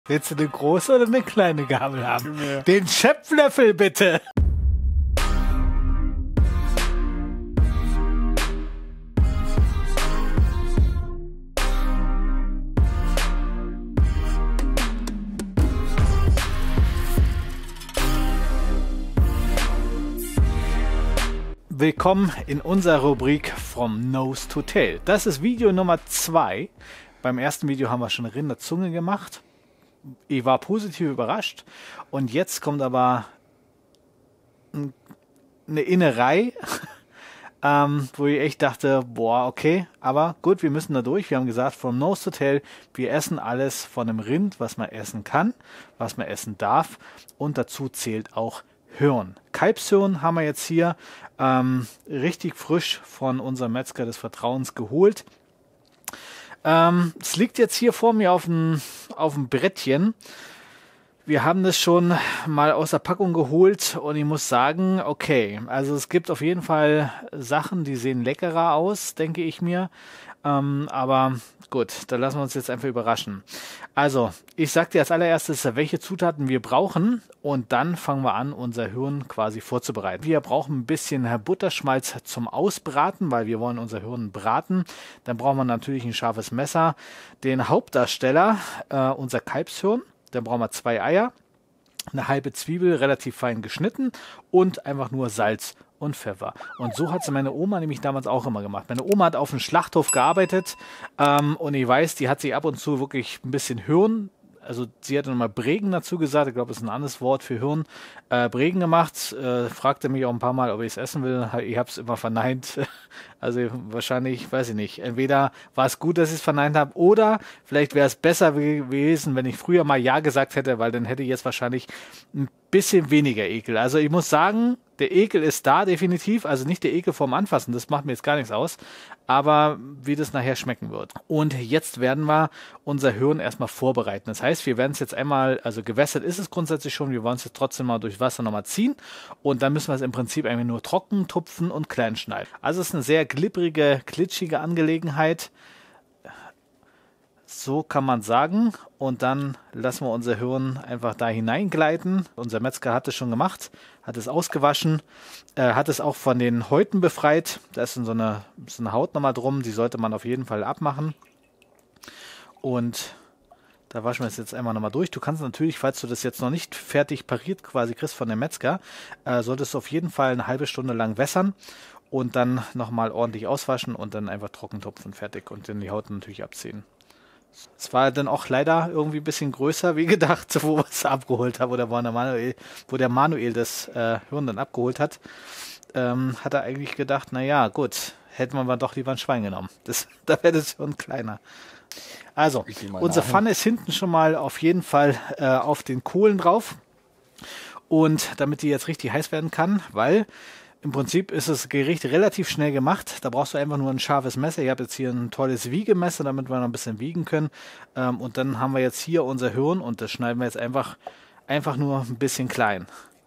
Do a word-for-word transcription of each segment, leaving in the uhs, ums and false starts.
Willst du eine große oder eine kleine Gabel haben? Den Schöpflöffel bitte! Willkommen in unserer Rubrik From Nose to Tail. Das ist Video Nummer zwei. Beim ersten Video haben wir schon Rinderzunge gemacht. Ich war positiv überrascht. Und jetzt kommt aber eine Innerei, ähm, wo ich echt dachte, boah, okay, aber gut, wir müssen da durch. Wir haben gesagt, From Nose to Tail, wir essen alles von einem Rind, was man essen kann, was man essen darf. Und dazu zählt auch Hirn. Kalbshirn haben wir jetzt hier ähm, richtig frisch von unserem Metzger des Vertrauens geholt. Ähm, es liegt jetzt hier vor mir auf dem, auf dem Brettchen. Wir haben das schon mal aus der Packung geholt und ich muss sagen, okay, also es gibt auf jeden Fall Sachen, die sehen leckerer aus, denke ich mir. Ähm, aber gut, da lassen wir uns jetzt einfach überraschen. Also, ich sag dir als allererstes, welche Zutaten wir brauchen und dann fangen wir an, unser Hirn quasi vorzubereiten. Wir brauchen ein bisschen Butterschmalz zum Ausbraten, weil wir wollen unser Hirn braten. Dann brauchen wir natürlich ein scharfes Messer, den Hauptdarsteller, äh, unser Kalbshirn. Dann brauchen wir zwei Eier, eine halbe Zwiebel, relativ fein geschnitten und einfach nur Salz und Pfeffer. Und so hat sie meine Oma nämlich damals auch immer gemacht. Meine Oma hat auf dem Schlachthof gearbeitet ähm, und ich weiß, die hat sich ab und zu wirklich ein bisschen Hirn, also sie hat nochmal Bregen dazu gesagt, ich glaube, das ist ein anderes Wort für Hirn, äh, Bregen gemacht, äh, fragte mich auch ein paar Mal, ob ich es essen will. Ich habe es immer verneint. Also wahrscheinlich, weiß ich nicht, entweder war es gut, dass ich es verneint habe oder vielleicht wäre es besser gewesen, wenn ich früher mal Ja gesagt hätte, weil dann hätte ich jetzt wahrscheinlich ein bisschen weniger Ekel. Also ich muss sagen, der Ekel ist da definitiv, also nicht der Ekel vorm Anfassen, das macht mir jetzt gar nichts aus, aber wie das nachher schmecken wird. Und jetzt werden wir unser Hirn erstmal vorbereiten. Das heißt, wir werden es jetzt einmal, also gewässert ist es grundsätzlich schon, wir wollen es jetzt trotzdem mal durch Wasser nochmal ziehen und dann müssen wir es im Prinzip eigentlich nur trocken, tupfen und klein schneiden. Also es ist eine sehr glibbrige, klitschige Angelegenheit. So kann man sagen. Und dann lassen wir unser Hirn einfach da hineingleiten. Unser Metzger hat es schon gemacht, hat es ausgewaschen, äh, hat es auch von den Häuten befreit. Da ist so eine, so eine Haut nochmal drum, die sollte man auf jeden Fall abmachen. Und da waschen wir es jetzt einmal nochmal durch. Du kannst natürlich, falls du das jetzt noch nicht fertig pariert quasi kriegst von dem Metzger, äh, solltest du auf jeden Fall eine halbe Stunde lang wässern und dann nochmal ordentlich auswaschen und dann einfach trocken tupfen, fertig. Und dann die Haut natürlich abziehen. Es war dann auch leider irgendwie ein bisschen größer wie gedacht, wo wir es abgeholt haben, oder wo der Manuel, wo der Manuel das äh, Hirn dann abgeholt hat. Ähm, hat er eigentlich gedacht, naja, gut, hätten wir mal doch lieber ein Schwein genommen. Das, da wäre das Hirn kleiner. Also, unsere Pfanne ist hinten schon mal auf jeden Fall äh, auf den Kohlen drauf. Und damit die jetzt richtig heiß werden kann, weil im Prinzip ist das Gericht relativ schnell gemacht. Da brauchst du einfach nur ein scharfes Messer. Ich habe jetzt hier ein tolles Wiegemesser, damit wir noch ein bisschen wiegen können. Ähm, und dann haben wir jetzt hier unser Hirn und das schneiden wir jetzt einfach, einfach nur ein bisschen klein.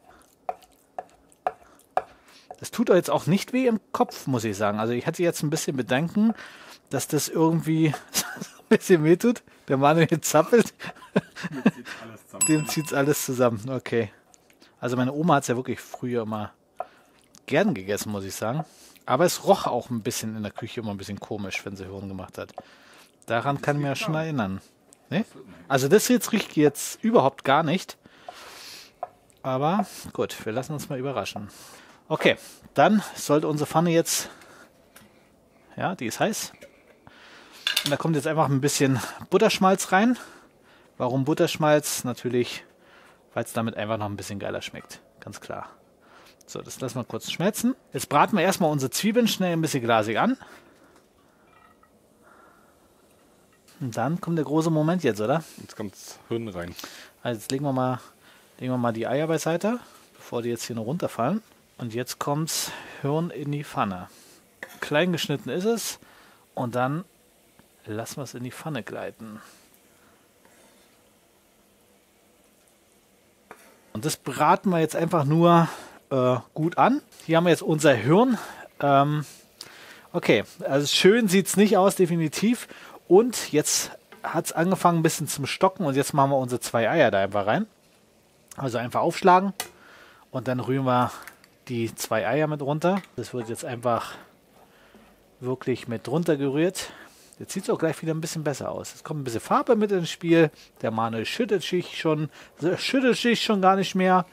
Das tut jetzt auch nicht weh im Kopf, muss ich sagen. Also ich hatte jetzt ein bisschen Bedenken, dass das irgendwie ein bisschen weh tut. Der Manuel zappelt. Dem zieht es alles zusammen. Okay. Also meine Oma hat es ja wirklich früher immer gern gegessen, muss ich sagen. Aber es roch auch ein bisschen in der Küche immer ein bisschen komisch, wenn sie Hirn gemacht hat. Daran kann ich mir ja schon erinnern. Nee? Also das jetzt riecht jetzt überhaupt gar nicht. Aber gut, wir lassen uns mal überraschen. Okay, dann sollte unsere Pfanne jetzt, ja, die ist heiß. Und da kommt jetzt einfach ein bisschen Butterschmalz rein. Warum Butterschmalz? Natürlich, weil es damit einfach noch ein bisschen geiler schmeckt. Ganz klar. So, das lassen wir kurz schmelzen. Jetzt braten wir erstmal unsere Zwiebeln schnell ein bisschen glasig an. Und dann kommt der große Moment jetzt, oder? Jetzt kommt das Hirn rein. Also jetzt legen wir mal, legen wir mal die Eier beiseite, bevor die jetzt hier noch runterfallen. Und jetzt kommt's Hirn in die Pfanne. Klein geschnitten ist es. Und dann lassen wir es in die Pfanne gleiten. Und das braten wir jetzt einfach nur äh, gut an. Hier haben wir jetzt unser Hirn. Ähm, okay, also schön sieht es nicht aus, definitiv. Und jetzt hat es angefangen ein bisschen zum Stocken und jetzt machen wir unsere zwei Eier da einfach rein. Also einfach aufschlagen und dann rühren wir die zwei Eier mit runter. Das wird jetzt einfach wirklich mit drunter gerührt. Jetzt sieht es auch gleich wieder ein bisschen besser aus. Es kommt ein bisschen Farbe mit ins Spiel. Der Manuel schüttelt sich schon, schüttelt sich schon gar nicht mehr.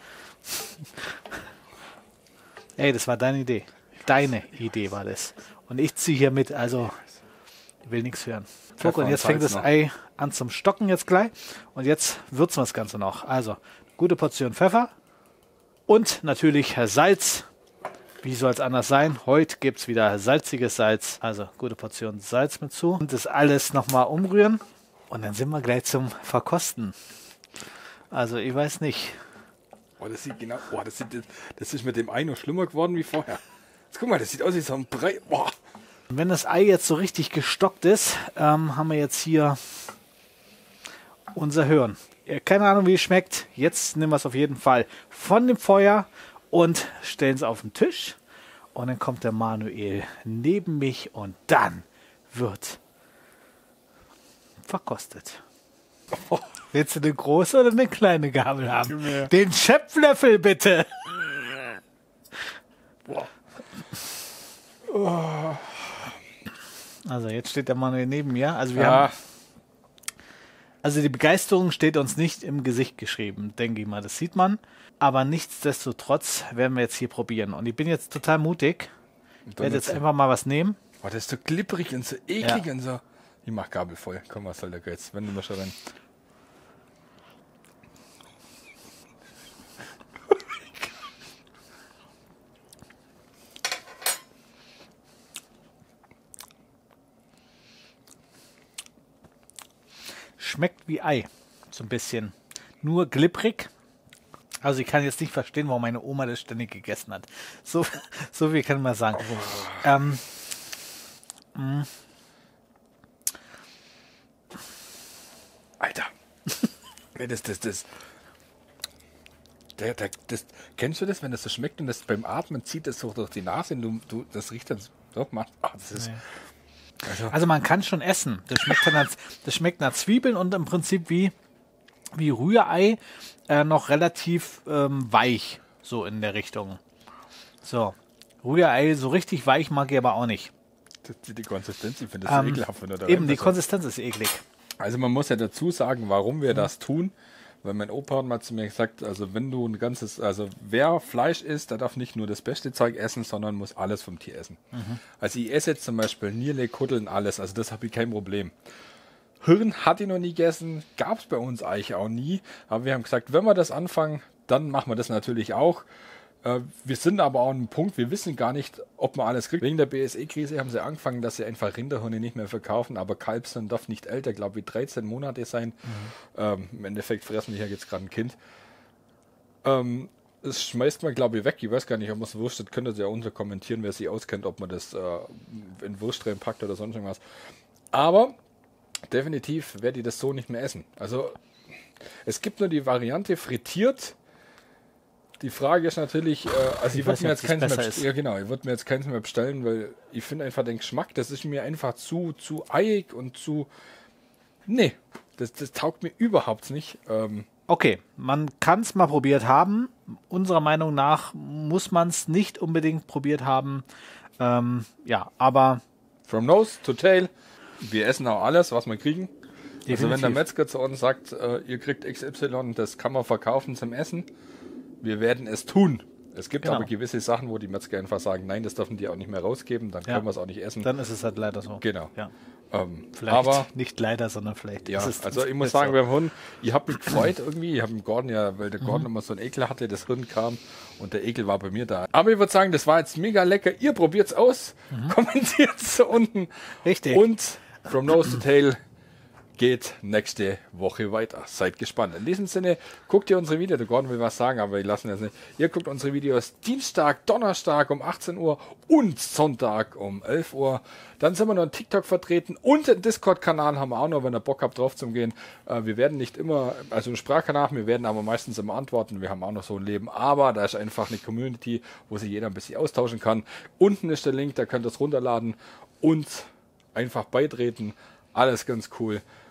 Ey, das war deine Idee. Deine Idee war das. Und ich ziehe hier mit, also ich will nichts hören. Guck, und jetzt fängt das Ei an zum Stocken jetzt gleich. Und jetzt würzen wir das Ganze noch. Also, gute Portion Pfeffer und natürlich Salz. Wie soll es anders sein? Heute gibt es wieder salziges Salz. Also, gute Portion Salz mit zu. Und das alles nochmal umrühren. Und dann sind wir gleich zum Verkosten. Also, ich weiß nicht. Oh, das sieht genau, oh, das, sieht, das ist mit dem Ei noch schlimmer geworden wie vorher. Jetzt guck mal, das sieht aus wie so ein Brei. Oh. Wenn das Ei jetzt so richtig gestockt ist, ähm, haben wir jetzt hier unser Hirn. Keine Ahnung, wie es schmeckt. Jetzt nehmen wir es auf jeden Fall von dem Feuer und stellen es auf den Tisch. Und dann kommt der Manuel neben mich und dann wird verkostet. Oh. Willst du eine große oder eine kleine Gabel haben? Den Schöpflöffel bitte. Boah. Oh. Also jetzt steht der Manuel neben mir. Also wir ja. haben, also die Begeisterung steht uns nicht im Gesicht geschrieben, denke ich mal. Das sieht man. Aber nichtsdestotrotz werden wir jetzt hier probieren. Und ich bin jetzt total mutig. Ich werde jetzt einfach mal was nehmen. Oh, das ist so glibberig und so eklig ja. und so. Ich mach Gabel voll. Komm, was soll der Geiz? Wenn du mal schon rein. Schmeckt wie Ei, so ein bisschen. Nur glibberig. Also ich kann jetzt nicht verstehen, warum meine Oma das ständig gegessen hat. So, so viel kann man sagen. Oh. Ähm, mh. Alter. das, das, das. Der, der, das. Kennst du das, wenn das so schmeckt und das beim Atmen zieht das so durch die Nase und du, du das riecht dann so, macht. Oh, das ist. Nee. Also, also man kann schon essen. Das schmeckt, dann als, das schmeckt nach Zwiebeln und im Prinzip wie, wie Rührei äh, noch relativ ähm, weich, so in der Richtung. So, Rührei so richtig weich mag ich aber auch nicht. Die, die Konsistenz, ich finde das ähm, so ekelhaft. Wenn du da eben, die Konsistenz ist eklig. Also man muss ja dazu sagen, warum wir mhm. das tun. Weil mein Opa hat mal zu mir gesagt, also wenn du ein ganzes, also wer Fleisch isst, der darf nicht nur das beste Zeug essen, sondern muss alles vom Tier essen. Mhm. Also ich esse jetzt zum Beispiel Nierle, Kutteln, alles, also das habe ich kein Problem. Hirn hatte ich noch nie gegessen, gab es bei uns eigentlich auch nie, aber wir haben gesagt, wenn wir das anfangen, dann machen wir das natürlich auch. Äh, wir sind aber auch an einem Punkt, wir wissen gar nicht, ob man alles kriegt. Wegen der B S E-Krise haben sie angefangen, dass sie einfach Rinderhirne nicht mehr verkaufen, aber Kalbshirn darf nicht älter, glaube ich, dreizehn Monate sein. Mhm. Ähm, Im Endeffekt fressen wir hier jetzt gerade ein Kind. Ähm, das schmeißt man, glaube ich, weg. Ich weiß gar nicht, ob man es wurstet. Könnt ihr ja unter kommentieren, wer sich auskennt, ob man das äh, in Wurst reinpackt oder sonst irgendwas. Aber definitiv werde ich das so nicht mehr essen. Also es gibt nur die Variante frittiert. Die Frage ist natürlich, äh, also ich, ich würde mir jetzt keins mehr bestellen, ja genau, ich würde mir jetzt keins mehr bestellen, weil ich finde einfach den Geschmack, das ist mir einfach zu zu eiig und zu, nee, das, das taugt mir überhaupt nicht. Ähm, okay, man kann es mal probiert haben. Unserer Meinung nach muss man es nicht unbedingt probiert haben. Ähm, ja, aber from nose to tail, wir essen auch alles, was wir kriegen. Definitiv. Also wenn der Metzger zu uns sagt, äh, ihr kriegt X Y, das kann man verkaufen zum Essen. Wir werden es tun. Es gibt genau. aber gewisse Sachen, wo die Metzger einfach sagen, nein, das dürfen die auch nicht mehr rausgeben, dann ja. können wir es auch nicht essen. Dann ist es halt leider so. Genau. Ja. Ähm, vielleicht aber nicht leider, sondern vielleicht ja, ist es also ich muss sagen, so. Beim Hund, ich habe mich gefreut irgendwie, ich habe dem Gordon ja, weil der Gordon mhm. immer so einen Ekel hatte, das Hirn kam und der Ekel war bei mir da. Aber ich würde sagen, das war jetzt mega lecker. Ihr probiert's aus, mhm. kommentiert es unten. Richtig. Und from nose to tail geht nächste Woche weiter. Seid gespannt. In diesem Sinne, guckt ihr unsere Videos. Der Gordon will was sagen, aber ich lasse das nicht. Ihr guckt unsere Videos Dienstag, Donnerstag um achtzehn Uhr und Sonntag um elf Uhr. Dann sind wir noch in TikTok vertreten und einen Discord-Kanal haben wir auch noch, wenn ihr Bock habt, drauf zu gehen. Äh, wir werden nicht immer, also einen Sprachkanal, wir werden aber meistens immer antworten. Wir haben auch noch so ein Leben, aber da ist einfach eine Community, wo sich jeder ein bisschen austauschen kann. Unten ist der Link, da könnt ihr es runterladen und einfach beitreten. Alles ganz cool.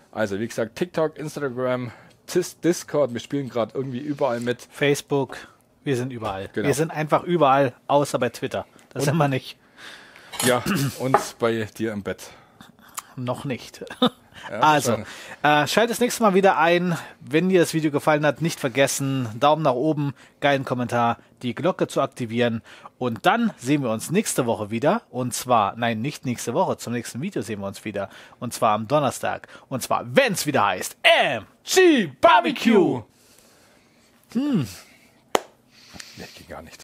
Also wie gesagt, TikTok, Instagram, Discord, wir spielen gerade irgendwie überall mit. Facebook, wir sind überall. Genau. Wir sind einfach überall, außer bei Twitter. Das sind wir nicht. Ja, und bei dir im Bett. Noch nicht. Ja, Also, äh, schaltet das nächste Mal wieder ein. Wenn dir das Video gefallen hat, nicht vergessen, Daumen nach oben, geilen Kommentar, die Glocke zu aktivieren. Und dann sehen wir uns nächste Woche wieder. Und zwar, nein, nicht nächste Woche, zum nächsten Video sehen wir uns wieder. Und zwar am Donnerstag. Und zwar, wenn es wieder heißt, M G Barbecue. Hm. Nee, geht gar nicht.